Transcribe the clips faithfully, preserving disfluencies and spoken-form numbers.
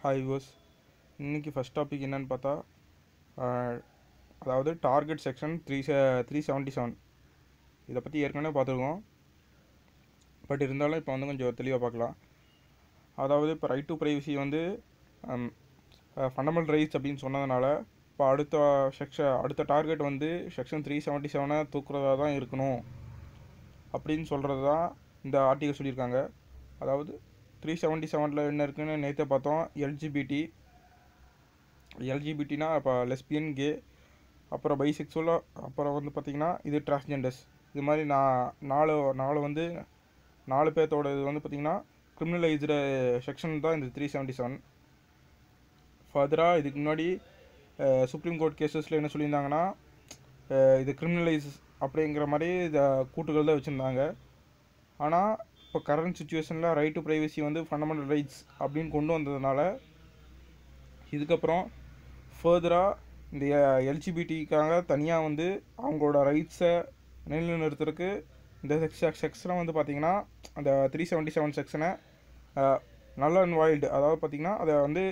Hi யூஸ் இன்றைக்கி first topic என்னென்னு பார்த்தா அதாவது target section three three seventy seven இதை பற்றி ஏற்கனவே பார்த்துருக்கோம். பட் இருந்தாலும் இப்போ வந்து கொஞ்சம் தெளிவாக பார்க்கலாம். அதாவது இப்போ ரைட் டு ப்ரைவசி வந்து ஃபண்டமெண்டல் ரைட்ஸ் அப்படின்னு சொன்னதுனால இப்போ அடுத்த செக்ஷன் அடுத்த டார்கெட் வந்து செக்ஷன் த்ரீ செவன்ட்டி செவனை தூக்குறதா தான் இருக்கணும் அப்படின்னு சொல்கிறது தான் இந்த ஆர்டிகல் சொல்லியிருக்காங்க. அதாவது த்ரீ செவன்ட்டி செவனில் என்ன இருக்குதுன்னு நேற்று பார்த்தோம். எல்ஜிபிடி எல்ஜிபிடினா இப்போ லெஸ்பியன், கே, அப்புறம் பைசெக்சுவலாக, அப்புறம் வந்து பார்த்திங்கன்னா இது டிரான்ஸ்ஜெண்டர்ஸ். இது மாதிரி நான் நாலு நாலு வந்து நாலு பேர்த்தோட இது வந்து பார்த்திங்கன்னா கிரிமினலைஸ்டு செக்ஷன் தான் இந்த த்ரீ செவன்ட்டி செவன். ஃபர்தராக இதுக்கு முன்னாடி சுப்ரீம் கோர்ட் கேசஸில் என்ன சொல்லியிருந்தாங்கன்னா இது கிரிமினலைஸ் அப்படிங்கிற மாதிரி இதை கூட்டுகள் தான் வச்சுருந்தாங்க. ஆனால் இப்போ கரண்ட் சுச்சுவேஷனில் ரைட் டு ப்ரைவசி வந்து ஃபண்டமெண்டல் ரைட்ஸ் அப்படின்னு கொண்டு வந்ததுனால இதுக்கப்புறம் ஃபர்தராக இந்த எல்ஜிபிடிக்காக தனியாக வந்து அவங்களோட ரைட்ஸை நிலைநிறுத்துறதுக்கு இந்த செக்ஷ செக்ஷனை வந்து பார்த்திங்கன்னா அந்த த்ரீ செவன்ட்டி செவன் செக்ஷனை நல்ல அண்ட் வைல்டு, அதாவது பார்த்திங்கன்னா அதை வந்து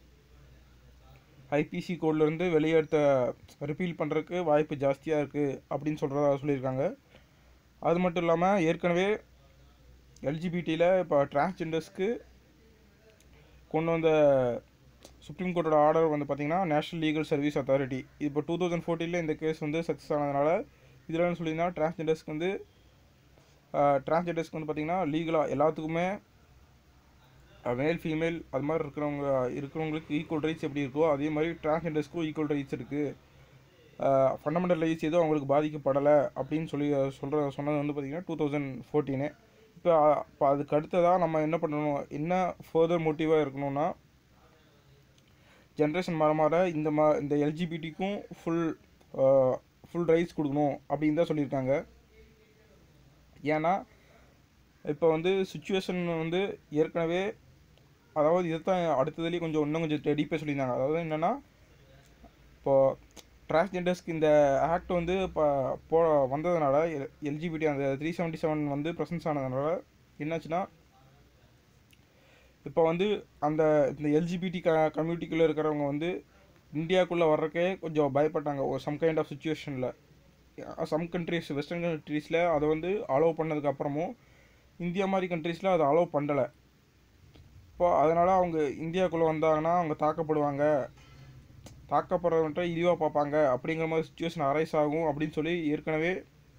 ஐபிசி கோட்லேருந்து வெளியேற்ற ரிப்பீல் பண்ணுறதுக்கு வாய்ப்பு ஜாஸ்தியாக இருக்குது அப்படின்னு சொல்கிறதா சொல்லியிருக்காங்க. அது மட்டும் இல்லாமல் ஏற்கனவே எல்ஜிபிடியில் இப்போ டிரான்ஸ்ஜெண்டர்ஸ்க்கு கொண்டு வந்த சுப்ரீம் கோர்ட்டோட ஆர்டர் வந்து பார்த்திங்கன்னா நேஷ்னல் லீகல் சர்வீஸ் அத்தாரிட்டி. இப்போ டூ தௌசண்ட் ஃபோர்டீனில் இந்த கேஸ் வந்து சக்ஸஸ் ஆனதுனால இதில் என்ன சொல்லியிருந்தா டிரான்ஸ்ஜெண்டர்ஸ்க்கு வந்து டிரான்ஸ்ஜெண்டர்ஸ்க்கு வந்து பார்த்திங்கன்னா லீகலாக எல்லாத்துக்குமே மேல் ஃபீமேல் அது மாதிரி இருக்கிறவங்க இருக்கிறவங்களுக்கு ஈக்குவல் ரைட்ஸ் எப்படி இருக்கோ அதே மாதிரி டிரான்ஸ்ஜெண்டர்ஸ்க்கும் ஈக்குவல் ரைட்ஸ் இருக்குது. ஃபண்டமெண்டல் ரைட்ஸ் எதுவும் அவங்களுக்கு பாதிக்கப்படலை அப்படின்னு சொல்லி சொல்கிற சொன்னது வந்து பார்த்திங்கன்னா டூ தௌசண்ட் ஃபோர்டீனு. இப்போ இப்போ அதுக்கு அடுத்ததாக நம்ம என்ன பண்ணணும், என்ன ஃபர்தர் மோட்டிவாக இருக்கணும்னா ஜென்ரேஷன் மாற மாற இந்த மா இந்த எல்ஜிபிடிக்கும் ஃபுல் ஃபுல் ரைட்ஸ் கொடுக்கணும் அப்படின்னு தான் சொல்லியிருக்காங்க. ஏன்னா இப்போ வந்து சுச்சுவேஷன் வந்து ஏற்கனவே அதாவது இதை தான் அடுத்ததுலேயே கொஞ்சம் இன்னும் கொஞ்சம் டீப்பாக சொல்லியிருந்தாங்க. அதாவது என்னென்னா இப்போது டிரான்ஸ்ஜெண்டர்ஸ்க்கு இந்த ஆக்ட் வந்து இப்போ போ வந்ததுனால எல்ஜிபிடி அந்த த்ரீ செவன்ட்டி செவன் வந்து ப்ரெசன்ஸ் ஆனதுனால என்னாச்சுன்னா இப்போ வந்து அந்த இந்த எல்ஜிபிடி க கம்யூனிட்டிக்குள்ளே இருக்கிறவங்க வந்து இந்தியாவுக்குள்ளே வர்றக்கே கொஞ்சம் பயப்பட்டாங்க ஒரு சம் கைண்ட் ஆஃப் சுச்சுவேஷனில். சம் கண்ட்ரீஸ் வெஸ்டர்ன் கண்ட்ரீஸில் அதை வந்து அலோவ் பண்ணதுக்கப்புறமும் இந்தியா மாதிரி கண்ட்ரீஸில் அதை அலோவ் பண்ணலை. இப்போ அதனால் அவங்க இந்தியாவுக்குள்ளே வந்தாங்கன்னா அவங்க தாக்கப்படுவாங்க, தாக்கப்படுறவன்ட்ட இழிவாக பார்ப்பாங்க அப்படிங்கிற மாதிரி சுச்சுவேஷன் அரைஸ் ஆகும் அப்படின்னு சொல்லி ஏற்கனவே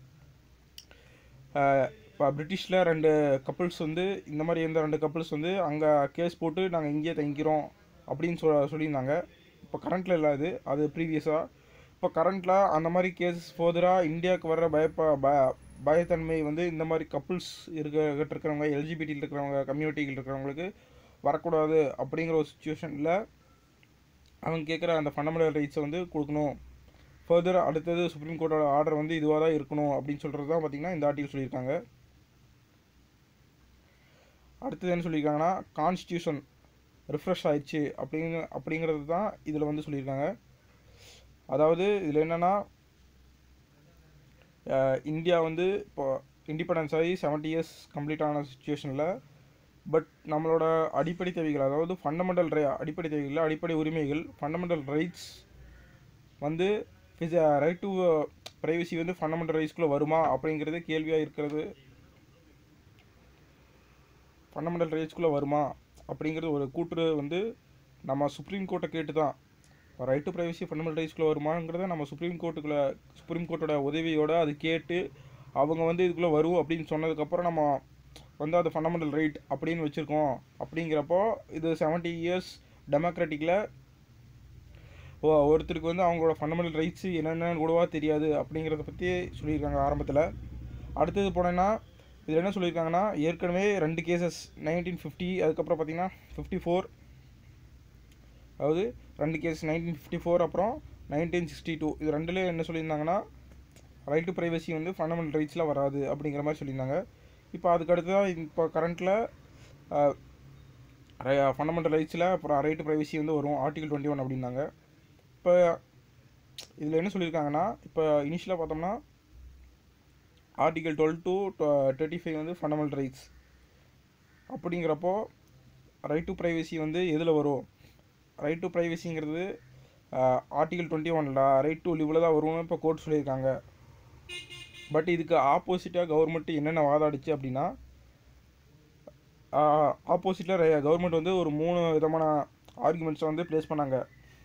இப்போ பிரிட்டிஷில் ரெண்டு கப்புள்ஸ் வந்து இந்த மாதிரி எந்த ரெண்டு கப்புள்ஸ் வந்து அங்கே கேஸ் போட்டு நாங்கள் இங்கேயே தங்கிக்கிறோம் அப்படின்னு சொ சொல்லியிருந்தாங்க. இப்போ கரண்ட்டில் இல்லை, அது அது ப்ரீவியஸாக. இப்போ கரண்ட்டில் அந்த மாதிரி கேஸ் ஃபர்தராக இந்தியாவுக்கு வர்ற பயப்ப ப பயத்தன்மை வந்து இந்த மாதிரி கப்புள்ஸ் இருக்கிட்ட இருக்கிறவங்க எல்ஜிபிடியில் இருக்கிறவங்க கம்யூனிட்டியில் இருக்கிறவங்களுக்கு வரக்கூடாது அப்படிங்கிற ஒரு சுச்சுவேஷனில் அவங்க கேட்குற அந்த ஃபண்டமெண்டல் ரைட்ஸை வந்து கொடுக்கணும். ஃபர்தர் அடுத்தது சுப்ரீம் கோர்ட்டோட ஆர்டர் வந்து இதுவாக தான் இருக்கணும் அப்படின்னு சொல்கிறது தான் பார்த்திங்கன்னா இந்த ஆர்டிகல் சொல்லியிருக்காங்க. அடுத்தது என்ன சொல்லியிருக்காங்கன்னா கான்ஸ்டியூஷன் ரிஃப்ரெஷ் ஆயிடுச்சு அப்படிங்க அப்படிங்கிறது தான் இதில் வந்து சொல்லியிருக்காங்க. அதாவது இதில் என்னென்னா இந்தியா வந்து இப்போ இண்டிபெண்டன்ஸ் ஆகி செவன்ட்டி இயர்ஸ் கம்ப்ளீட் ஆன சுச்சுவேஷனில் பட் நம்மளோட அடிப்படை தேவைகள், அதாவது ஃபண்டமெண்டல் ரை அடிப்படை தேவைகள் அடிப்படை உரிமைகள் ஃபண்டமெண்டல் ரைட்ஸ் வந்து ரைட் டு ப்ரைவசி வந்து ஃபண்டமெண்டல் ரைட்ஸ்குள்ளே வருமா அப்படிங்கிறது கேள்வியாக இருக்கிறது. ஃபண்டமெண்டல் ரைட்ஸ்குள்ளே வருமா அப்படிங்கிறது ஒரு கூற்று வந்து நம்ம சுப்ரீம் கோர்ட்டை கேட்டு தான் ரைட் டு ப்ரைவசி ஃபண்டமெண்டல் ரைட்ஸ்குள்ளே வருமாங்கிறத நம்ம சுப்ரீம் கோர்ட்டுக்குள்ளே சுப்ரீம் கோர்ட்டோட உதவியோடு அது கேட்டு அவங்க வந்து இதுக்குள்ளே வரும் அப்படின்னு சொன்னதுக்கப்புறம் நம்ம வந்து அது ஃபண்டமெண்டல் ரைட் அப்படின்னு வச்சுருக்கோம். அப்படிங்கிறப்போ இது செவன்ட்டி இயர்ஸ் டெமோக்ராட்டிக்கில் ஒருத்தருக்கு வந்து அவங்களோட ஃபண்டமெண்டல் ரைட்ஸு என்னென்னு கூடவா தெரியாது அப்படிங்கிறத பற்றி சொல்லியிருக்காங்க ஆரம்பத்தில். அடுத்தது போனேன்னா இதில் என்ன சொல்லியிருக்காங்கன்னா ஏற்கனவே ரெண்டு கேசஸ் நைன்டீன் ஃபிஃப்டி அதுக்கப்புறம் பார்த்திங்கன்னா ஃபிஃப்டி ஃபோர் அதாவது ரெண்டு கேஸ் நைன்டீன் ஃபிஃப்டி ஃபோர் அப்புறம் நைன்டீன் சிக்ஸ்டி டூ இது ரெண்டுலேயும் என்ன சொல்லியிருந்தாங்கன்னா ரைட் டு ப்ரைவசி வந்து ஃபண்டமெண்டல் ரைட்ஸில் வராது அப்படிங்கிற மாதிரி சொல்லியிருந்தாங்க. இப்போ அதுக்கு அடுத்து தான் இப்போ கரண்ட்டில் ஃபண்டமெண்டல் ரைட்ஸில் அப்புறம் ரைட் டு ப்ரைவசி வந்து வரும் ஆர்டிகல் டுவெண்ட்டி ஒன் அப்படின்னாங்க. இப்போ இதில் என்ன சொல்லியிருக்காங்கன்னா இப்போ இனிஷியலாக பார்த்தோம்னா article twelve to thirty five வந்து ஃபண்டமெண்டல் ரைட்ஸ் அப்படிங்கிறப்போ ரைட் டு ப்ரைவசி வந்து எதில் வரும், ரைட் டு ப்ரைவசிங்கிறது ஆர்டிகல் டுவெண்ட்டி ஒனில் ரைட் டு லிவில் தான் வரும்னு இப்போ கோர்ட் சொல்லியிருக்காங்க. பட் இதுக்கு ஆப்போசிட்டாக கவர்மெண்ட் என்னென்ன வாதாடிச்சு அப்படின்னா, ஆப்போசிட்டில் கவர்மெண்ட் வந்து ஒரு மூணு விதமான ஆர்குமெண்ட்ஸை வந்து ப்ளேஸ் பண்ணாங்க.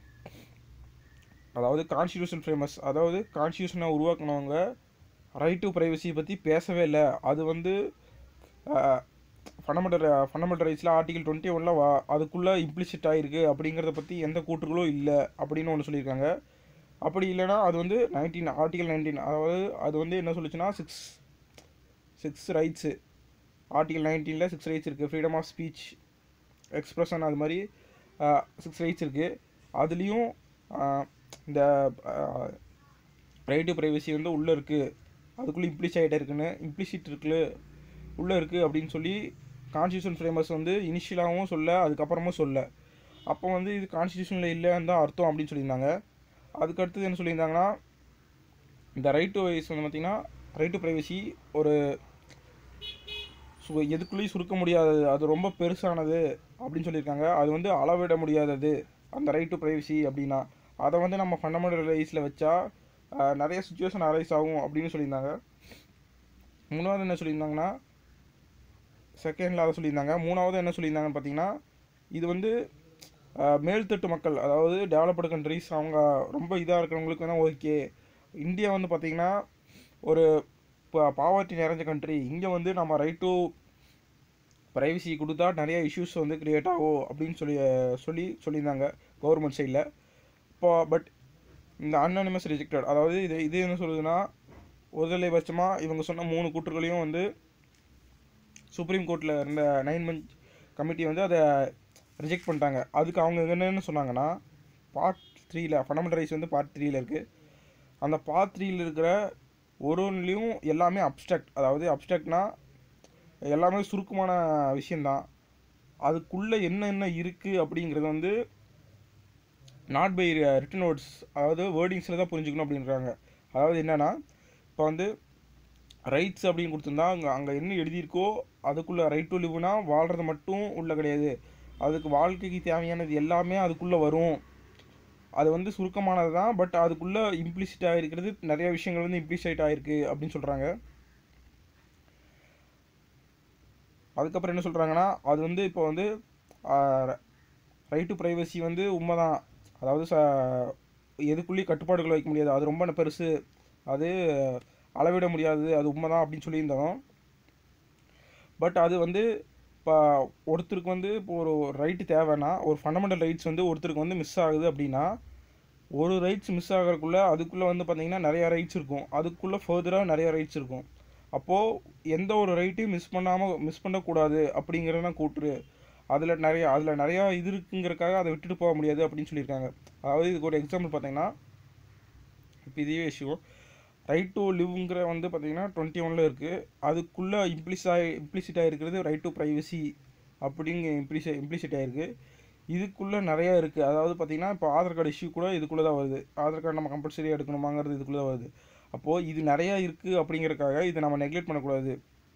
அதாவது கான்ஸ்டியூஷன் ஃபேமஸ், அதாவது கான்ஸ்டியூஷனை உருவாக்குனவங்க ரைட் டு ப்ரைவசியை பற்றி பேசவே இல்லை. அது வந்து ஃபண்டமெண்டல் ஃபண்டமெண்டல் ரைட்ஸில் ஆர்டிகல் டுவெண்ட்டி ஒனில் வா அதுக்குள்ளே இம்ப்ளிசிட் ஆகிருக்கு அப்படிங்கிறத பற்றி எந்த கூற்றுகளும் இல்லை அப்படின்னு ஒன்று சொல்லியிருக்காங்க. அப்படி இல்லைனா அது வந்து நைன்டீன் ஆர்டிகல் நைன்டீன், அதாவது அது வந்து என்ன சொல்லுச்சுன்னா சிக்ஸ் சிக்ஸ் ரைட்ஸு ஆர்டிகல் நைன்டீனில் சிக்ஸ் ரைட்ஸ் இருக்குது. ஃப்ரீடம் ஆஃப் ஸ்பீச், எக்ஸ்ப்ரெஷன், அது மாதிரி சிக்ஸ் ரைட்ஸ் இருக்குது. அதுலேயும் இந்த ரைட் டு ப்ரைவசி வந்து உள்ளே இருக்குது, அதுக்குள்ளே இம்ப்ளிஸ் ஆகிட்டே இருக்குன்னு இம்ப்ளிசிட் இருக்குல்ல உள்ளே இருக்குது அப்படின்னு சொல்லி கான்ஸ்டியூஷன் ஃப்ரேமர்ஸ் வந்து இனிஷியலாகவும் சொல்ல, அதுக்கப்புறமும் சொல்ல. அப்போ வந்து இது கான்ஸ்டியூஷனில் இல்லைன்னு தான் அர்த்தம் அப்படின்னு சொல்லியிருந்தாங்க. அதுக்கடுத்தது என்ன சொல்லியிருந்தாங்கன்னா, இந்த ரைட் டு வைஸ் வந்து பார்த்திங்கன்னா ரைட் டு ப்ரைவசி ஒரு சு எதுக்குள்ளேயும் சுருக்க முடியாதது, அது ரொம்ப பெருசானது அப்படின்னு சொல்லியிருக்காங்க. அது வந்து அளவிட முடியாதது அந்த ரைட் டு ப்ரைவசி அப்படின்னா. அதை வந்து நம்ம ஃபண்டமெண்டல் ரைட்ஸில் வச்சா நிறைய சுச்சுவேஷன் அரைஸ் ஆகும் அப்படின்னு சொல்லியிருந்தாங்க. மூணாவது என்ன சொல்லியிருந்தாங்கன்னா, செகண்டில் அதை சொல்லியிருந்தாங்க. மூணாவது என்ன சொல்லியிருந்தாங்கன்னு பார்த்தீங்கன்னா, இது வந்து மேல்தட்டு மக்கள், அதாவது டெவலப்டு கண்ட்ரிஸ், அவங்க ரொம்ப இதாக இருக்கிறவங்களுக்கு தான் ஓகே. இந்தியா வந்து பார்த்திங்கன்னா ஒரு பாவர்ட்டி நிறைஞ்ச கண்ட்ரி, இங்கே வந்து நம்ம ரைட் டு ப்ரைவசி கொடுத்தா நிறைய இஷ்யூஸ் வந்து க்ரியேட் ஆகும் அப்படின்னு சொல்லி சொல்லி சொல்லியிருந்தாங்க கவர்மெண்ட் சைடில். இப்போ பட் இந்த அன்அனிமஸ் ரிஜெக்டட், அதாவது இது இது என்ன சொல்லுதுன்னா, ஒருதலைபட்சமாக இவங்க சொன்ன மூணு கூற்றுகளையும் வந்து சுப்ரீம் கோர்ட்டில் இருந்த நைன் மந்த் கமிட்டி வந்து அதை ரிஜெக்ட் பண்ணிட்டாங்க. அதுக்கு அவங்க என்னென்னு சொன்னாங்கன்னா, பார்ட் த்ரீயில் ஃபண்டமெண்டல் ரைட்ஸ் வந்து பார்ட் த்ரீயில் இருக்குது. அந்த பார்ட் த்ரீயில் இருக்கிற ஒரு ஒன்றுலேயும் எல்லாமே அப்ஸ்ட்ராக்ட், அதாவது அப்ஸ்ட்ராக்ட்னா எல்லாமே சுருக்கமான விஷயந்தான். அதுக்குள்ளே என்ன என்ன இருக்குது அப்படிங்கிறது வந்து நாட் பை ரிட்டன் வேர்ட்ஸ், அதாவது வேர்டிங்ஸில் தான் புரிஞ்சுக்கணும் அப்படின்றாங்க. அதாவது என்னென்னா, இப்போ வந்து ரைட்ஸ் அப்படின்னு கொடுத்துருந்தா அங்கே அங்கே என்ன எழுதியிருக்கோ அதுக்குள்ளே ரைட் டு லிவ்னா வாழ்கிறது மட்டும் உள்ளே கிடையாது, அதுக்கு வாழ்க்கைக்கு தேவையானது எல்லாமே அதுக்குள்ளே வரும். அது வந்து சுருக்கமானது தான், பட் அதுக்குள்ளே இம்ப்ளிசிட் ஆகிருக்கிறது நிறைய விஷயங்கள் வந்து இம்ப்ளிசிட் ஆகிருக்கு அப்படின்னு சொல்கிறாங்க. அதுக்கப்புறம் என்ன சொல்கிறாங்கன்னா, அது வந்து இப்போ வந்து ரைட் டு ப்ரைவசி வந்து உண்மை தான், அதாவது ச எதுக்குள்ளேயும் கட்டுப்பாடுகள் வைக்க முடியாது, அது ரொம்ப பெருசு, அது அளவிட முடியாது, அது உண்மை தான் அப்படின்னு சொல்லியிருந்தோம். பட் அது வந்து இப்போ ஒருத்தருக்கு வந்து இப்போ ஒரு ரைட்டு தேவைன்னா, ஒரு ஃபண்டமெண்டல் ரைட்ஸ் வந்து ஒருத்தருக்கு வந்து மிஸ் ஆகுது அப்படின்னா, ஒரு ரைட்ஸ் மிஸ் ஆகிறதுக்குள்ளே அதுக்குள்ளே வந்து பார்த்திங்கன்னா நிறையா ரைட்ஸ் இருக்கும், அதுக்குள்ளே ஃபர்தராக நிறையா ரைட்ஸ் இருக்கும். அப்போது எந்த ஒரு ரைட்டையும் மிஸ் பண்ணாமல் மிஸ் பண்ணக்கூடாது அப்படிங்கிறது தான் கூற்று. அதில் நிறையா அதில் நிறையா இது இருக்குங்கிறக்காக அதை விட்டுட்டு போக முடியாது அப்படின்னு சொல்லியிருக்காங்க. அதாவது இதுக்கு ஒரு எக்ஸாம்பிள் பார்த்தீங்கன்னா, இப்போ இதே இஷ்யூ ரைட் டு லிவ்ங்கிற வந்து பார்த்திங்கன்னா டுவெண்ட்டி ஒனில் இருக்குது, அதுக்குள்ளே இம்ப்ளிஸ் ஆகி இம்ப்ளிசிட் ஆகிருக்கிறது ரைட் டு ப்ரைவசி அப்படிங்க இம்ப்ளிசி இம்ப்ளிசிட் ஆகிருக்கு. இதுக்குள்ளே நிறையா இருக்குது. அதாவது பார்த்திங்கன்னா இப்போ ஆதார் கார்டு இஷ்யூ கூட இதுக்குள்ளே தான் வருது, ஆதார் கார்டு நம்ம கம்பல்சரியாக எடுக்கணுமாங்கிறது இதுக்குள்ளே தான் வருது. அப்போது இது நிறையா இருக்குது அப்படிங்கிறக்காக இதை நம்ம நெக்லெக்ட் பண்ணக்கூடாது.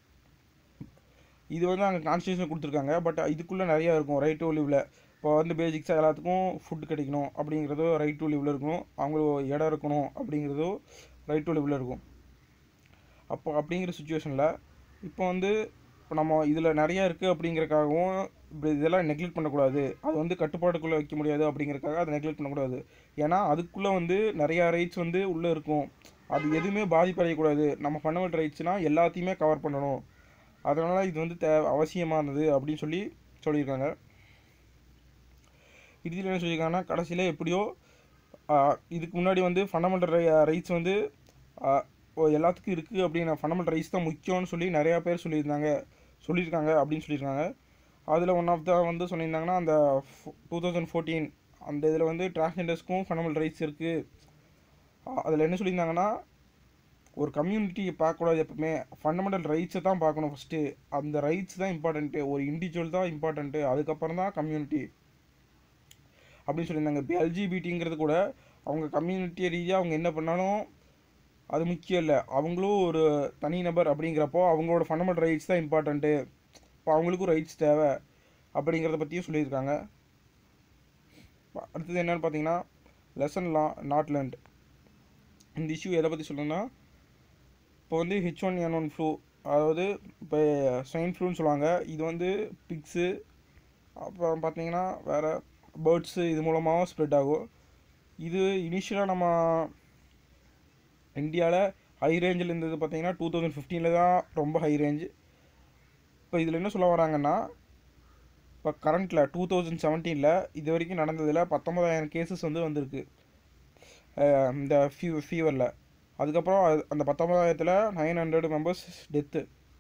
இது வந்து அங்கே கான்ஸ்டியூஷன் கொடுத்துருக்காங்க, பட் இதுக்குள்ளே நிறையா இருக்கும் ரைட் டு லிவ்வில். இப்போ வந்து பேசிக்ஸாக எல்லாத்துக்கும் ஃபுட் கிடைக்கணும் அப்படிங்கிறதோ ரைட் டு லிவ்வில் இருக்கணும், அவங்களுக்கு இடம் இருக்கணும் அப்படிங்கிறதோ ரைட் டு லிவ்வில் இருக்கும். அப்போ அப்படிங்கிற சுச்சுவேஷனில் இப்போ வந்து இப்போ நம்ம இதில் நிறையா இருக்குது அப்படிங்கிறக்காகவும் இப்படி இதெல்லாம் நெக்லெக்ட் பண்ணக்கூடாது, அது வந்து கட்டுப்பாட்டுக்குள்ளே வைக்க முடியாது அப்படிங்கிறக்காக அதை நெக்லெக்ட் பண்ணக்கூடாது. ஏன்னா அதுக்குள்ளே வந்து நிறையா ரைட்ஸ் வந்து உள்ளே இருக்கும், அது எதுவுமே பாதிப்படையக்கூடாது. நம்ம ஃபண்டமெண்டல் ரைட்ஸ்னால் எல்லாத்தையுமே கவர் பண்ணணும், அதனால் இது வந்து தே அவசியமானது அப்படின்னு சொல்லி சொல்லியிருக்காங்க. இறுதியில் என்ன சொல்லியிருக்காங்கன்னா, கடைசியில் எப்படியோ இதுக்கு முன்னாடி வந்து ஃபண்டமெண்டல் ரை ரைட்ஸ் வந்து எல்லாத்துக்கும் இருக்குது அப்படின்னு, ஃபண்டமெண்டல் ரைட்ஸ் தான் முக்கியம்னு சொல்லி நிறையா பேர் சொல்லியிருந்தாங்க சொல்லியிருக்காங்க அப்படின்னு சொல்லியிருக்காங்க. அதில் ஒன் ஆஃப் த வந்து சொல்லியிருந்தாங்கன்னா, அந்த டூ தௌசண்ட் ஃபோர்டீன் அந்த இதில் வந்து டிரான்ஸ்ஜெண்டர்ஸ்க்கும் ஃபண்டமெண்டல் ரைட்ஸ் இருக்குது. அதில் என்ன சொல்லியிருந்தாங்கன்னா, ஒரு கம்யூனிட்டியை பார்க்கக்கூடாது, எப்பவுமே ஃபண்டமெண்டல் ரைட்ஸை தான் பார்க்கணும் ஃபஸ்ட்டு, அந்த ரைட்ஸ் தான் இம்பார்ட்டண்ட்டு, ஒரு இண்டிவிஜுவல் தான் இம்பார்ட்டண்ட்டு, அதுக்கப்புறம் தான் கம்யூனிட்டி அப்படின்னு சொல்லியிருந்தாங்க. இப்போ எல்ஜிபிடிங்கிறது கூட அவங்க கம்யூனிட்டி ரீதியாக அவங்க என்ன பண்ணாலும் அது முக்கியம் இல்லை, அவங்களும் ஒரு தனிநபர் அப்படிங்கிறப்போ அவங்களோட ஃபண்டமெண்டல் ரைட்ஸ் தான் இம்பார்ட்டண்ட்டு, இப்போ அவங்களுக்கும் ரைட்ஸ் தேவை அப்படிங்கிறத பற்றியும் சொல்லியிருக்காங்க. அடுத்தது என்னென்னு பார்த்தீங்கன்னா லெசன் லா நாட் லேர்ன்ட். இந்த இஷ்யூ எதை பற்றி சொல்லணும்னா, இப்போ வந்து H one N one flu, அதாவது இப்போ ஸ்வைன் ஃப்ளூன்னு சொல்லுவாங்க. இது வந்து பிக்ஸு அப்புறம் பார்த்தீங்கன்னா வேறு பேர்ட்ஸு இது மூலமாகவும் ஸ்ப்ரெட் ஆகும். இது இனிஷியலாக நம்ம இந்தியாவில் ஹை ரேஞ்சில் இருந்தது பார்த்தீங்கன்னா டூ தௌசண்ட் ஃபிஃப்டீனில் தான் ரொம்ப ஹை ரேஞ்சு. இப்போ இதில் என்ன சொல்ல வராங்கன்னா, இப்போ கரண்ட்டில் டூ தௌசண்ட் செவன்டீனில் இது வரைக்கும் நடந்ததில் பத்தொம்பதாயிரம் கேசஸ் வந்து வந்திருக்கு இந்த ஃபீ ஃபீவரில். அதுக்கப்புறம் அந்த பத்தொம்பதாயிரத்தில் நைன் ஹண்ட்ரட் மெம்பர்ஸ் டெத்து.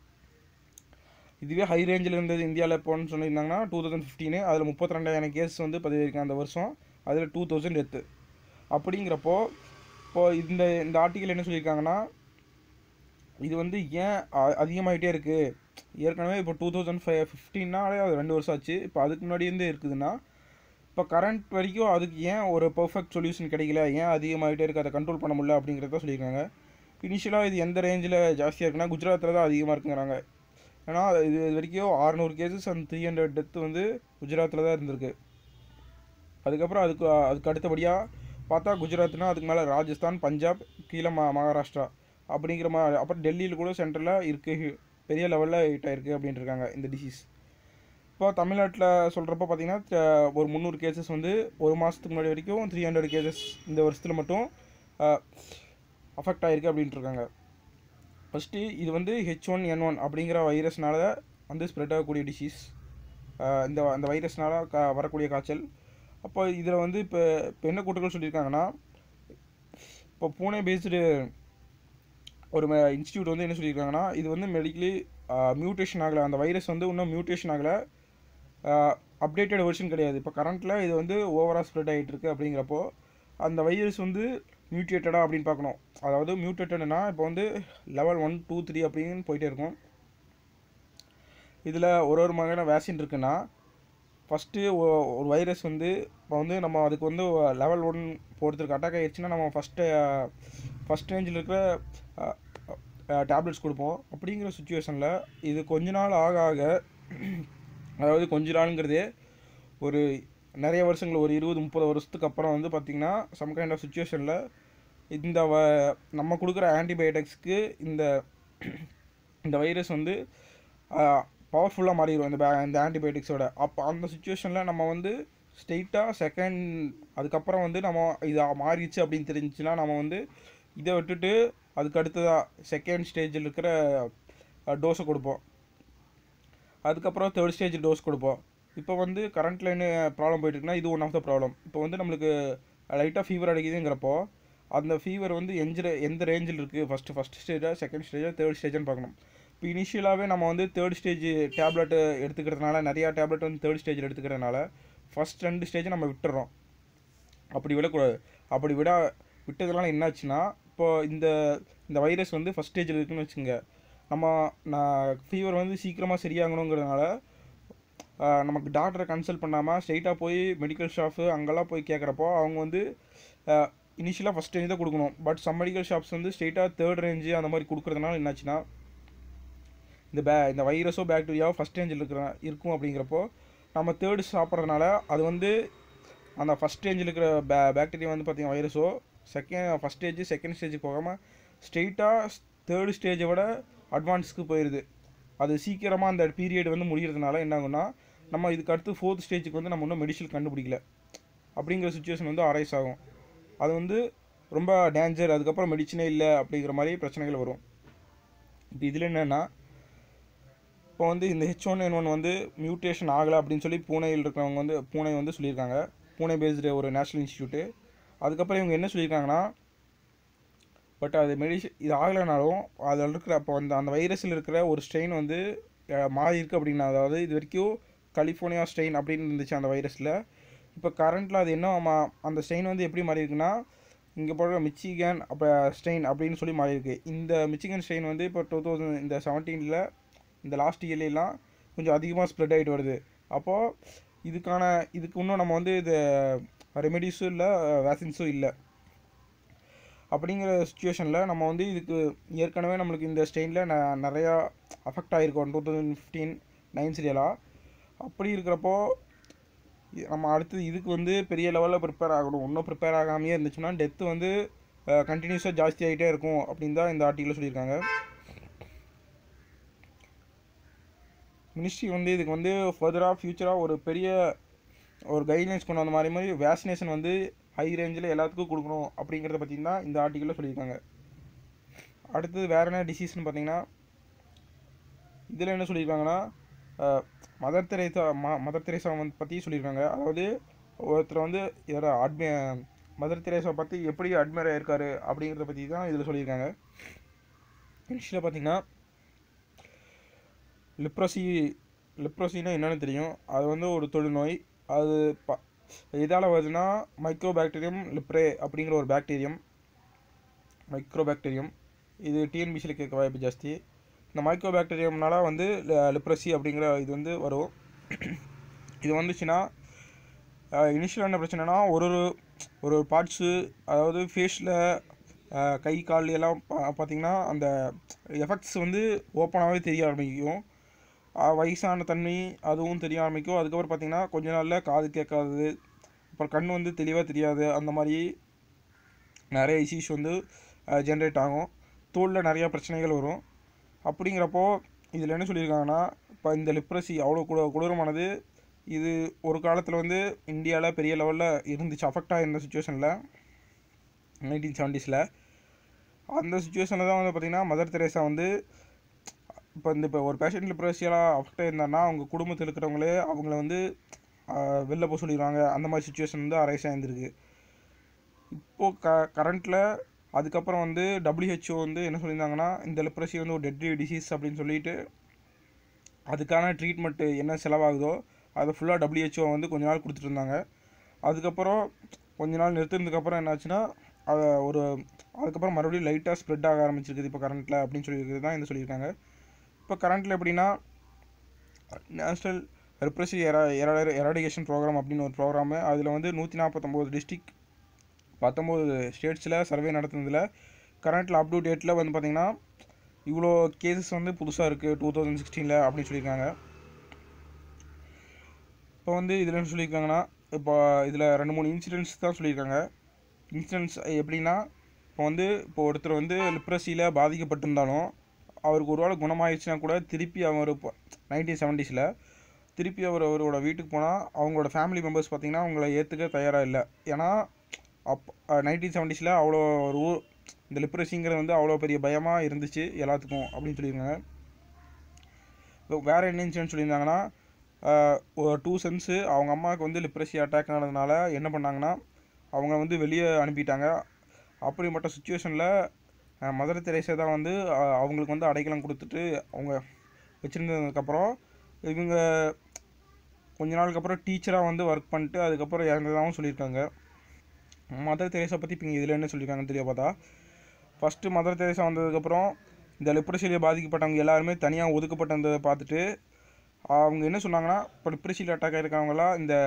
இதுவே ஹை ரேஞ்சில் இருந்தது இந்தியாவில் எப்போன்னு சொல்லியிருந்தாங்கன்னா டூ தௌசண்ட் ஃபிஃப்டீனு, அதில் முப்பத்தி ரெண்டாயிரம் கேஸ் வந்து பதிவிருக்கேன் அந்த வருஷம். அதில் டூ தௌசண்ட் டெத்து. அப்படிங்கிறப்போ இப்போது இந்த இந்த ஆர்டிக்கல் என்ன சொல்லியிருக்காங்கன்னா, இது வந்து ஏன் அதிகமாகிட்டே இருக்குது, ஏற்கனவே இப்போ டூ தௌசண்ட் ஃபைவ் ஃபிஃப்டீன்னாலே அது ரெண்டு வருஷம் ஆச்சு, இப்போ அதுக்கு முன்னாடியே இருக்குதுன்னா இப்போ கரண்ட் வரைக்கும் அதுக்கு ஏன் ஒரு பர்ஃபெக்ட் சொல்யூஷன் கிடைக்கல, ஏன் அதிகமாகிட்டே இருக்குது, அதை கண்ட்ரோல் பண்ண முடியல அப்படிங்கிறத சொல்லியிருக்காங்க. இனிஷியலாக இது எந்த ரேஞ்சில் ஜாஸ்தியாக இருக்குன்னா குஜராத்தில் தான் அதிகமாக இருக்குங்கிறாங்க. ஏன்னா இது இது வரைக்கும் அறுநூறு cases and three hundred death வந்து குஜராத்தில் தான் இருந்திருக்கு. அதுக்கப்புறம் அதுக்கு அதுக்கு அடுத்தபடியாக பார்த்தா குஜராத்னா அதுக்கு மேலே ராஜஸ்தான், பஞ்சாப், கீழே மா மகாராஷ்டிரா அப்படிங்கிற மாதிரி, அப்புறம் டெல்லியில் கூட சென்ட்ரலில் இருக்குது, பெரிய லெவலில் ஹிட் ஆகிருக்கு அப்படின்ட்டு இருக்காங்க இந்த டிசீஸ். இப்போ தமிழ்நாட்டில் சொல்கிறப்ப பார்த்திங்கன்னா ஒரு முந்நூறு கேசஸ் வந்து ஒரு மாதத்துக்கு முன்னாடி வரைக்கும் த்ரீ ஹண்ட்ரட் கேசஸ் இந்த வருஷத்தில் மட்டும் அஃபெக்ட் ஆகிருக்கு அப்படின்ட்டு இருக்காங்க. ஃபஸ்ட்டு இது வந்து ஹெச் ஒன் என் ஒன் அப்படிங்கிற வைரஸ்னால வந்து ஸ்ப்ரெட் ஆகக்கூடிய டிசீஸ், இந்த அந்த வைரஸ்னால் கா வரக்கூடிய காய்ச்சல். அப்போ இதில் வந்து இப்போ இப்போ என்ன கூட்டுகள் சொல்லியிருக்காங்கன்னா, இப்போ பூனே பேஸ்டு ஒரு இன்ஸ்டியூட் வந்து என்ன சொல்லியிருக்காங்கன்னா, இது வந்து மெடிக்கலி மியூட்டேஷன் ஆகலை, அந்த வைரஸ் வந்து இன்னும் மியூட்டேஷன் ஆகலை, அப்டேட்டட் வெர்ஷன் கிடையாது. இப்போ கரண்ட்டில் இது வந்து ஓவராக ஸ்ப்ரெட் ஆகிட்டு இருக்குது. அப்படிங்கிறப்போ அந்த வைரஸ் வந்து மியூட்டேட்டடா அப்படின்னு பார்க்கணும். அதாவது மியூட்டேட்டட்னா இப்போ வந்து லெவல் ஒன் டூ த்ரீ அப்படின்னு போயிட்டே இருக்கும். இதில் ஒரு ஒரு வகையான வேக்சின் இருக்குன்னா, ஃபஸ்ட்டு ஒரு வைரஸ் வந்து இப்போ வந்து நம்ம அதுக்கு வந்து லெவல் ஒன் போகிறதுக்கு அட்டாக் ஆகிடுச்சுன்னா நம்ம ஃபஸ்ட்டு ஃபஸ்ட் ரேஞ்சில் இருக்கிற டேப்லெட்ஸ் கொடுப்போம். அப்படிங்கிற சுச்சுவேஷனில் இது கொஞ்ச நாள் ஆக ஆக, அதாவது கொஞ்ச நாளுங்கிறதே ஒரு நிறைய வருஷங்கள், ஒரு இருபது முப்பது வருஷத்துக்கு அப்புறம் வந்து பார்த்திங்கன்னா சம் கைண்ட் ஆஃப் சுச்சுவேஷனில் இந்த வ நம்ம கொடுக்குற ஆன்டிபயோட்டிக்ஸ்க்கு இந்த இந்த வைரஸ் வந்து பவர்ஃபுல்லாக மாறிடும் இந்த பே இந்த ஆன்டிபயோட்டிக்ஸோட. அப்போ அந்த சுச்சுவேஷனில் நம்ம வந்து ஸ்ட்ரெயிட்டாக செகண்ட் அதுக்கப்புறம் வந்து நம்ம இது மாறிடுச்சு அப்படின்னு தெரிஞ்சுச்சுன்னா நம்ம வந்து இதை விட்டுட்டு அதுக்கு அடுத்ததாக செகண்ட் ஸ்டேஜில் இருக்கிற டோஸை கொடுப்போம். அதுக்கப்புறம் தேர்ட் ஸ்டேஜ் டோஸ் கொடுப்போம். இப்போ வந்து கரண்ட்டில் என்ன ப்ராப்ளம் போயிட்டுருக்குன்னா, இது ஒன் ஆஃப் த ப்ராப்ளம். இப்போ வந்து நம்மளுக்கு லைட்டாக ஃபீவர் அடிக்குதுங்கிறப்போ அந்த ஃபீவர் வந்து எந்த எந்த ரேஞ்சில் இருக்குது, ஃபஸ்ட்டு ஃபஸ்ட் ஸ்டேஜாக, செகண்ட் ஸ்டேஜாக, தேர்ட் ஸ்டேஜ்னு பார்க்கணும். இப்போ இனிஷியலாகவே நம்ம வந்து தேர்ட் ஸ்டேஜ் டேப்லெட்டு எடுத்துக்கிறதுனால, நிறையா டேப்லெட் வந்து தேர்ட் ஸ்டேஜில் எடுத்துக்கிறதுனால ஃபஸ்ட் ரெண்டு ஸ்டேஜை நம்ம விட்டுறோம். அப்படி விடக்கூடாது. அப்படி விட விட்டதுனால என்னாச்சுன்னா, இப்போது இந்த இந்த வைரஸ் வந்து ஃபஸ்ட் ஸ்டேஜில் இருக்குதுன்னு வச்சுங்க, நம்ம நான் ஃபீவர் வந்து சீக்கிரமாக சரியாகணுங்கிறதுனால நமக்கு டாக்டரை கன்சல்ட் பண்ணாமல் ஸ்ட்ரெயிட்டாக போய் மெடிக்கல் ஷாப்பு அங்கெல்லாம் போய் கேட்குறப்போ அவங்க வந்து இனிஷியலாக ஃபஸ்ட் ரேஞ்ச் தான் கொடுக்கணும். பட் சம் மெடிக்கல் ஷாப்ஸ் வந்து ஸ்ட்ரெயிட்டாக தேர்ட் ரேஞ்சு அந்த மாதிரி கொடுக்குறதுனால என்னாச்சுன்னா, இந்த பே இந்த வைரஸோ பாக்டீரியாவோ ஃபஸ்ட் ரேஞ்சில் இருக்கிற இருக்கும். அப்படிங்கிறப்போ நம்ம தேர்டு சாப்பிட்றதுனால அது வந்து அந்த ஃபஸ்ட் ரேஞ்சில் இருக்கிற பே பாக்டீரியா வந்து பார்த்திங்கன்னா வைரஸோ செகண்ட் ஃபஸ்ட் ஸ்டேஜ் செகண்ட் ஸ்டேஜுக்கு போகாமல் ஸ்ட்ரெயிட்டாக தேர்டு ஸ்டேஜை விட அட்வான்ஸ்க்கு போயிடுது. அது சீக்கிரமாக அந்த பீரியட் வந்து முடிகிறதுனால என்ன ஆகுன்னா, நம்ம இதுக்கு அடுத்து ஃபோர்த் ஸ்டேஜுக்கு வந்து நம்ம இன்னும் மெடிசன் கண்டுபிடிக்கல அப்படிங்கிற சுச்சுவேஷன் வந்து அரைஸ் ஆகும். அது வந்து ரொம்ப டேஞ்சர். அதுக்கப்புறம் மெடிசனே இல்லை அப்படிங்கிற மாதிரி பிரச்சனைகள் வரும். இப்போ இதில் என்னென்னா, இப்போ வந்து இந்த ஹெச் ஒன் என் ஒன் வந்து மியூட்டேஷன் ஆகலை அப்படின்னு சொல்லி பூனேயில் இருக்கிறவங்க வந்து பூனே வந்து சொல்லியிருக்காங்க. பூனே பேஸ்டு ஒரு நேஷ்னல் இன்ஸ்டியூட்டு. அதுக்கப்புறம் இவங்க என்ன சொல்லியிருக்காங்கன்னா, பட் அது மெடிசி இது ஆகலைனாலும் அதில் இருக்கிற அப்போ அந்த அந்த வைரஸில் இருக்கிற ஒரு ஸ்ட்ரெயின் வந்து மாறி இருக்குது அப்படின்னா, அதாவது இது வரைக்கும் கலிஃபோர்னியா ஸ்ட்ரெயின் அப்படின்னு இருந்துச்சு அந்த வைரஸில். இப்போ கரண்ட்டில் அது என்ன மா அந்த ஸ்ட்ரெயின் வந்து எப்படி மாறி இருக்குன்னா, இங்கே போடுற மிச்சிகன் அப்போ ஸ்ட்ரெயின் அப்படின்னு சொல்லி மாறி இருக்குது. இந்த மிச்சிகன் ஸ்ட்ரெயின் வந்து இப்போ டூ தௌசண்ட் இந்த செவன்டீனில் இந்த லாஸ்ட் இயர்லாம் கொஞ்சம் அதிகமாக ஸ்ப்ரெட் ஆகிட்டு வருது. அப்போது இதுக்கான இதுக்கு இன்னும் நம்ம வந்து இது ரெமெடிஸும் இல்லை, வேக்சின்ஸும் இல்லை. அப்படிங்கிற சுச்சுவேஷனில் நம்ம வந்து இதுக்கு ஏற்கனவே நம்மளுக்கு இந்த ஸ்ட்ரெயினில் ந நிறையா அஃபெக்ட் ஆகிருக்கோம் டூ தௌசண்ட் ஃபிஃப்டீன் நைன் சீரியலாக. அப்படி இருக்கிறப்போ நம்ம அடுத்து இதுக்கு வந்து பெரிய லெவலில் ப்ரிப்பேர் ஆகணும். இன்னும் ப்ரிப்பேர் ஆகாமையே இருந்துச்சுன்னா டெத்து வந்து கண்டினியூஸாக ஜாஸ்தி ஆகிட்டே இருக்கும் அப்படின்னு தான் இந்த ஆர்டிக்கலில் சொல்லியிருக்காங்க. மினிஸ்ட்ரி வந்து இதுக்கு வந்து ஃபர்தராக ஃப்யூச்சராக ஒரு பெரிய ஒரு கைட்லைன்ஸ் கொண்டு வந்த மாதிரி மாதிரி வேக்சினேஷன் வந்து ஹை ரேஞ்சில் எல்லாத்துக்கும் கொடுக்கணும் அப்படிங்கிறத பற்றினா இந்த ஆர்டிக்கலில் சொல்லியிருக்காங்க. அடுத்தது வேறு என்ன டிசீஸ்னு பார்த்தீங்கன்னா, இதில் என்ன சொல்லியிருக்காங்கன்னா மதர் தெரேசா ம மதர் தெரேசா வந்து பற்றி சொல்லியிருக்காங்க. அதாவது ஒருத்தர் வந்து இதோட அட்மி மதர் தெரேசா பற்றி எப்படி அட்மையர் ஆயிருக்காரு அப்படிங்கிறத பற்றி தான் இதில் சொல்லியிருக்காங்க. இனிஷியலாக பார்த்தீங்கன்னா லிப்ரசி லிப்ரசின்னா என்னென்னு தெரியும். அது வந்து ஒரு தொழுநோய். அது ப எதால் வருதுன்னா மைக்ரோ பாக்டீரியம் லிப்ரே அப்படிங்கிற ஒரு பாக்டீரியம் மைக்ரோ பாக்டீரியம் இது டிஎன்பிசியில் கேட்க வாய்ப்பு ஜாஸ்தி. இந்த மைக்ரோ பாக்டீரியம்னால வந்து லிப்ரசி அப்படிங்கிற இது வந்து வரும். இது வந்துச்சுன்னா இனிஷியலாக என்ன பிரச்சனைனா ஒரு ஒரு ஒரு பார்ட்ஸு, அதாவது ஃபேஸில் கை கால் எல்லாம் பா பார்த்திங்கன்னா அந்த எஃபெக்ட்ஸ் வந்து ஓப்பனாகவே தெரிய ஆரம்பிக்கும். வயசான தன்மை அதுவும் தெரிய ஆரம்பிக்கும். அதுக்கப்புறம் பார்த்திங்கன்னா கொஞ்ச நாளில் காது கேட்காது, அப்புறம் கண் வந்து தெளிவாக தெரியாது. அந்த மாதிரி நிறைய இஷ்யூஸ் வந்து ஜென்ரேட் ஆகும். தோலில் நிறையா பிரச்சனைகள் வரும். அப்படிங்கிறப்போ இதில் என்ன சொல்லியிருக்காங்கன்னா, இப்போ இந்த லிப்ரசி அவ்வளோ கொடு கொடூரமானது. இது ஒரு காலத்தில் வந்து இந்தியாவில் பெரிய லெவலில் இருந்துச்சு, அஃபெக்ட் ஆகிருந்த சுச்சுவேஷனில் நைன்டீன் செவன்ட்டீஸில். அந்த சுச்சுவேஷனில் தான் வந்து பார்த்திங்கன்னா மதர் தெரேசா வந்து இப்போ இந்த இப்போ ஒரு பேஷண்ட் லிப்ரசியெல்லாம் அஃபெக்ட் ஆகிருந்தாருன்னா அவங்க குடும்பத்தில் இருக்கிறவங்களே அவங்கள வந்து வெளில போக சொல்லிடுவாங்க. அந்த மாதிரி சுச்சுவேஷன் வந்து அரைஸ் ஆகிருந்திருக்கு. இப்போது க கரண்ட்டில் அதுக்கப்புறம் வந்து டபிள்யூஹெச்ஓ வந்து என்ன சொல்லியிருந்தாங்கன்னா, இந்த லிப்ரசி வந்து ஒரு டெட்லி டிசீஸ் அப்படின்னு சொல்லிட்டு அதுக்கான ட்ரீட்மெண்ட்டு என்ன செலவாகுதோ அதை ஃபுல்லாக டபிள்யூஹெச்ஓ வந்து கொஞ்ச நாள் கொடுத்துட்டு இருந்தாங்க. அதுக்கப்புறம் கொஞ்ச நாள் நிறுத்தினதுக்கப்புறம் என்னாச்சுன்னா அதை ஒரு அதுக்கப்புறம் மறுபடியும் லைட்டாக ஸ்ப்ரெட் ஆக ஆரம்பிச்சிருக்குது இப்போ கரண்ட்டில் அப்படின்னு சொல்லியிருக்கிறது தான் இந்த சொல்லியிருக்காங்க. இப்போ கரண்ட்டில் எப்படின்னா national leprosy era era eradication programme அப்படின்னு ஒரு ப்ரோக்ராமு. அதில் வந்து நூற்றி நாற்பத்தொம்போது டிஸ்ட்ரிக் பத்தொம்போது ஸ்டேட்ஸில் சர்வே நடத்துனதில் கரண்ட்டில் அப் டு டேட்டில் வந்து பார்த்திங்கன்னா இவ்வளோ கேசஸ் வந்து புதுசாக இருக்குது டூ தௌசண்ட் சிக்ஸ்டீனில் அப்படின்னு சொல்லியிருக்காங்க. இப்போ வந்து இதில் என்ன சொல்லியிருக்காங்கன்னா, இப்போ இதில் ரெண்டு மூணு இன்சிடென்ட்ஸ் தான் சொல்லியிருக்காங்க. இன்சிடென்ட்ஸ் எப்படின்னா, இப்போ வந்து இப்போ ஒருத்தர் வந்து லிப்ரசியில் பாதிக்கப்பட்டிருந்தாலும் அவருக்கு ஒரு வேளை குணமாகிடுச்சுன்னா கூட திருப்பி அவர் இப்போ நைன்டீன் செவன்ட்டீஸில் திருப்பி அவர் அவரோட வீட்டுக்கு போனால் அவங்களோட ஃபேமிலி மெம்பர்ஸ் பார்த்திங்கன்னா அவங்கள ஏற்றுக்க தயாராக இல்லை. ஏன்னா அப் நைன்டீன் செவன்ட்டீஸில் அவ்வளோ ஒரு ஊர் இந்த லிப்ரசிங்கிறது வந்து அவ்வளோ பெரிய பயமாக இருந்துச்சு எல்லாத்துக்கும் அப்படின்னு சொல்லியிருக்காங்க. இப்போ வேறு என்ன இன்சிடென்ட் சொல்லியிருந்தாங்கன்னா, ஒரு டூ சென்ஸு அவங்க அம்மாவுக்கு வந்து லிப்ரசி அட்டாக் ஆனதுனால என்ன பண்ணாங்கன்னா அவங்க வந்து வெளியே அனுப்பிட்டாங்க. அப்படிப்பட்ட சுச்சுவேஷனில் மதர் தெரேசா தான் வந்து அவங்களுக்கு வந்து அடைக்கலம் கொடுத்துட்டு அவங்க வச்சுருந்ததுக்கப்புறம் இவங்க கொஞ்ச நாளுக்கு அப்புறம் டீச்சராக வந்து ஒர்க் பண்ணிட்டு அதுக்கப்புறம் இறந்ததாகவும் சொல்லியிருக்காங்க. மதர் தெரேசா பற்றி இப்போ இதில் என்ன சொல்லியிருக்காங்கன்னு தெரிய பார்த்தா, ஃபஸ்ட்டு மதர் தெரேசா வந்ததுக்கப்புறம் இந்த லிப்ரசியில் பாதிக்கப்பட்டவங்க எல்லாருமே தனியாக ஒதுக்கப்பட்டதை பார்த்துட்டு அவங்க என்ன சொன்னாங்கன்னா, இப்போ லிப்ரசியில் அட்டாக் ஆகிருக்கவங்களாம் இந்த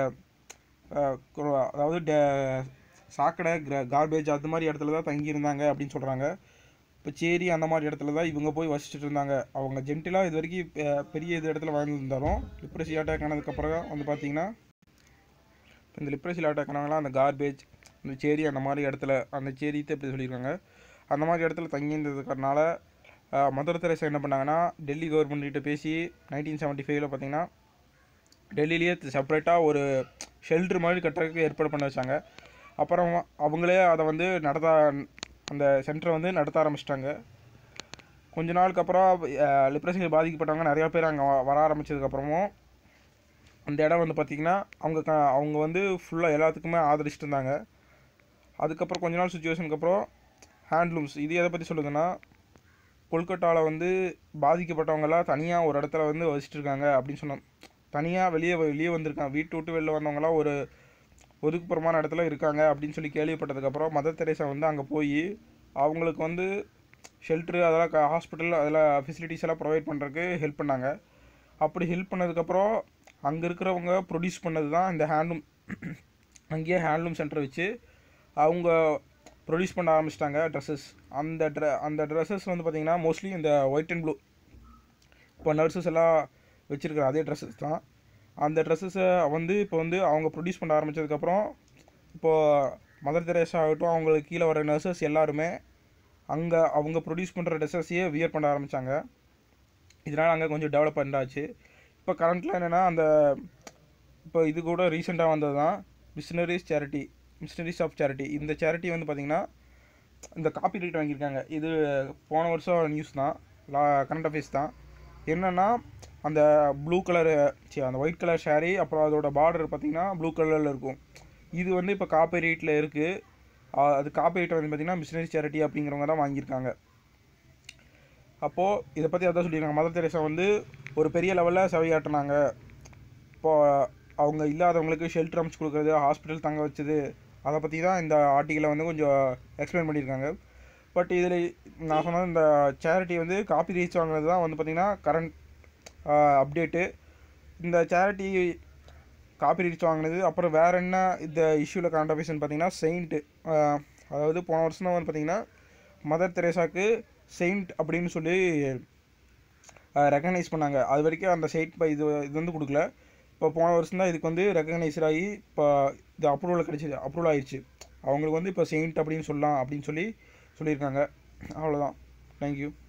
அதாவது டே சாக்கடை கார்பேஜ் அது மாதிரி இடத்துல தான் தங்கியிருந்தாங்க அப்படின்னு சொல்கிறாங்க. இப்போ சேரி அந்த மாதிரி இடத்துல தான் இவங்க போய் வசிச்சுட்டு இருந்தாங்க. அவங்க ஜென்டிலாக இது வரைக்கும் பெரிய இது இடத்துல வாழ்ந்துருந்தாலும் லிப்ரசி அட்டாக் ஆனதுக்கப்புறம் வந்து பார்த்திங்கன்னா இந்த லிப்ரசியில் அட்டாக் ஆனவங்களாம் அந்த கார்பேஜ் அந்த சேரி அந்த மாதிரி இடத்துல அந்த சேரித்தை எப்படி சொல்லியிருக்காங்க அந்த மாதிரி இடத்துல தங்கியிருந்ததுக்கறனால மதர் தெரேசா என்ன பண்ணாங்கன்னா, டெல்லி கவர்மெண்ட்கிட்ட பேசி நைன்டீன் செவன்ட்டி ஃபைவ்ல பார்த்திங்கன்னா டெல்லியிலேயே செப்பரேட்டாக ஒரு ஷெல்ட்ரு மாதிரி கட்டுறதுக்கு ஏற்பாடு பண்ண வச்சாங்க. அப்புறம் அவங்களே அதை வந்து நடத்த அந்த சென்டரை வந்து நடத்த ஆரம்பிச்சிட்டாங்க. கொஞ்ச நாளுக்கு அப்புறம் லிப்ரசியில் பாதிக்கப்பட்டவங்க நிறையா பேர் அங்கே வர ஆரம்பித்ததுக்கப்புறமும் அந்த இடம் வந்து பார்த்திங்கன்னா அவங்க க அவங்க வந்து ஃபுல்லாக எல்லாத்துக்குமே ஆதரிச்சிட்டு இருந்தாங்க. அதுக்கப்புறம் கொஞ்ச நாள் சுச்சுவேஷனுக்கு அப்புறம் ஹேண்ட்லூம்ஸ் இது எதை பற்றி சொல்லுதுன்னா, கொல்கட்டாவில் வந்து பாதிக்கப்பட்டவங்களாம் தனியாக ஒரு இடத்துல வந்து வசிச்சுட்ருக்காங்க அப்படின்னு சொன்னாங்க. தனியாக வெளியே வெளியே வந்திருக்காங்க, வீட்டு விட்டு வெளில வந்தவங்களாம் ஒரு ஒதுக்குப்புறமான இடத்துல இருக்காங்க அப்படின்னு சொல்லி கேள்விப்பட்டதுக்கப்புறம் மதர் தெரேசா வந்து அங்கே போய் அவங்களுக்கு வந்து ஷெல்ட்ரு அதெல்லாம் க ஹாஸ்பிட்டல் அதெல்லாம் ஃபெசிலிட்டிஸ் எல்லாம் ப்ரொவைட் பண்ணுறதுக்கு ஹெல்ப் பண்ணாங்க. அப்படி ஹெல்ப் பண்ணதுக்கப்புறம் அங்கே இருக்கிறவங்க ப்ரொடியூஸ் பண்ணது தான் இந்த ஹேண்ட்லூம். அங்கேயே ஹேண்ட்லூம் சென்டர் வச்சு அவங்க ப்ரொடியூஸ் பண்ண ஆரம்பிச்சிட்டாங்க ட்ரெஸ்ஸஸ். அந்த ட்ரெ அந்த ட்ரெஸ்ஸஸ் வந்து பார்த்திங்கன்னா மோஸ்ட்லி இந்த ஒயிட் அண்ட் ப்ளூ இப்போ நர்சஸ் எல்லாம் வச்சுருக்கிற அதே ட்ரெஸ்ஸஸ் தான். அந்த ட்ரெஸ்ஸஸை வந்து இப்போ வந்து அவங்க ப்ரொடியூஸ் பண்ண ஆரம்பித்ததுக்கப்புறம் இப்போது மதர் தெரேசா ஆகட்டும் அவங்களுக்கு கீழே வர நர்சஸ் எல்லாருமே அங்கே அவங்க ப்ரொடியூஸ் பண்ணுற ட்ரெஸ்ஸஸையே வியர் பண்ண ஆரம்பித்தாங்க. இதனால் அங்கே கொஞ்சம் டெவலப்மெண்ட் ஆச்சு. இப்போ கரண்ட்டில் என்னென்னா அந்த இப்போ இது கூட ரீசெண்டாக வந்தது தான் missionaries charity missionaries of charity. இந்த சேரிட்டி வந்து பார்த்திங்கன்னா இந்த காப்பி ரைட் வாங்கியிருக்காங்க. இது போன வருஷம் நியூஸ் தான், லா கரண்ட் அஃபேர்ஸ் தான். என்னென்னா அந்த ப்ளூ கலரு சரி அந்த ஒயிட் கலர் ஷேரி அப்புறம் அதோட பார்டர் பார்த்திங்கன்னா ப்ளூ கலரில் இருக்கும். இது வந்து இப்போ காப்பி ரைட்டில் இருக்குது. அது காப்பி ரைட் வந்து பார்த்திங்கன்னா மிஷனரிஸ் சேரிட்டி அப்படிங்கிறவங்க தான் வாங்கியிருக்காங்க. அப்போது இதை பற்றி அதான் சொல்லியிருக்காங்க, மதர் தெரேசா வந்து ஒரு பெரிய லெவலில் சேவையாட்டினாங்க. இப்போது அவங்க இல்லாதவங்களுக்கு ஷெல்டர் அமைச்சு கொடுக்குறது, ஹாஸ்பிட்டல் தங்க வச்சது, அதை பற்றி தான் இந்த ஆர்டிக்கலை வந்து கொஞ்சம் எக்ஸ்பிளைன் பண்ணியிருக்காங்க. பட் இதில் நான் சொன்னது இந்த சேரிட்டி வந்து காப்பி ரீச் வாங்கினது தான் வந்து பார்த்திங்கன்னா கரண்ட் அப்டேட்டு. இந்த சேரிட்டி காப்பி ரீச் வாங்கினது அப்புறம் வேறு என்ன இந்த இஷ்யூவில் கரண்ட் அஃபேர்ஸ்னு பார்த்திங்கன்னா செயிண்ட்டு, அதாவது போன வருஷம் தான் வந்து பார்த்திங்கன்னா மதர் தெரேசாவுக்கு செயிண்ட் அப்படின்னு சொல்லி ரெக்கக்னைஸ் பண்ணாங்க. அது வரைக்கும் அந்த செயிண்ட் இது இது வந்து கொடுக்கல. இப்போ போன வருஷம் தான் இதுக்கு வந்து ரெக்கக்னைஸ்ட் ஆகி இப்போ இது அப்ரூவல் கிடச்சிது, அப்ரூவல் ஆயிடுச்சு. அவங்களுக்கு வந்து இப்போ செயிண்ட் அப்படின்னு சொல்லலாம் அப்படின்னு சொல்லி சொல்லியிருக்காங்க. அவ்வளோதான். தேங்க்யூ.